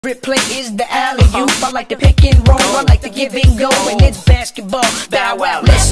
Favorite play is the alley-oop. I like the pick and roll, I like the give and go, and it's basketball. Bow wow, let's